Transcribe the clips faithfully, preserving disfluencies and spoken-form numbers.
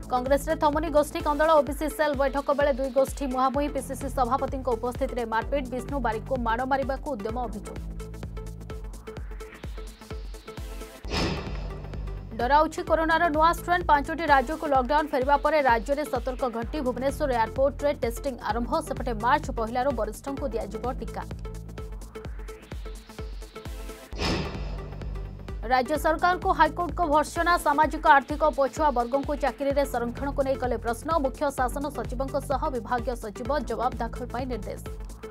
कांग्रेस रे थमुनी गोष्ठी कंदल OBC cell बैठक बेले दुई गोष्ठी मुहांमुही पीसीसी सभापति उपस्थित में मारपीट विष्णु बारिक को माड़ मारिबा को उद्यम अभियोग डराउछि कोरोनार नुआ स्ट्रेन पांचटी राज्य को लॉकडाउन फेरिबा परे राज्य में सतर्क घंटी भुवनेश्वर एयरपोर्ट रे टेस्टिंग आरंभ सेपटे मार्च पहलार वरिष्ठों को दियाजिबो टीका राज्य सरकार को हाईकोर्ट को भर्त्सना सामाजिक आर्थिक पछुआ वर्गों को चाकरी रे संरक्षण को नहीं कले प्रश्न मुख्य शासन सचिवों सह विभागीय सचिव जवाब दाखल पाई निर्देश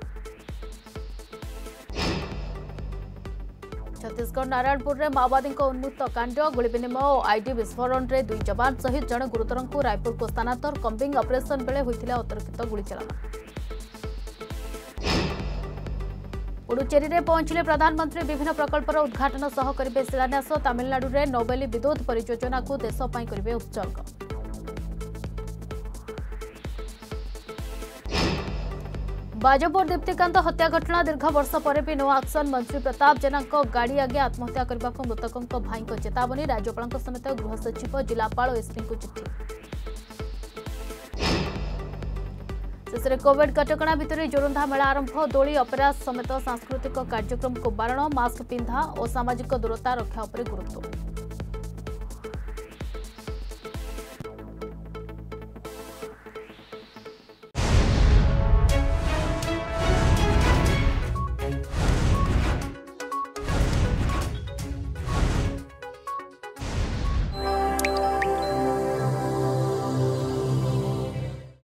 छत्तीसगढ़ नारायणपुर में माओवादी उन्मुक्त कांड गुली विनिमय और आईडी विस्फोरण में दुई जवान सहित जड़े गुरुतर को रायपुर को स्थानांतर कम्बिंग ऑपरेशन बेले होता अतर्कित गुलीचालना पुडुचेरी में पहुंचले प्रधानमंत्री विभिन्न प्रकल्पर उद्घाटन सह करेंगे शिलान्यास तमिलनाडु में नोबेली विद्युत परियोजना को देश पर करेंगे उत्सर्ग बाजपुर दीप्तिकांत हत्या घटना दीर्घ वर्ष पर भी नो एक्शन मंत्री प्रताप जेना गाड़ी आगे आत्महत्या करने को मृतकों भाई चेतावनी राज्यपाल समेत गृह सचिव जिलापाल और एसपी को चिठी शेष में कोविड कटकणा भितर जोरंधा मेला आरंभ दोली अपेरा समेत सांस्कृतिक कार्यक्रम को बारण मास्क पिंधा और सामाजिक दूरता रक्षा पर गुरुत्व।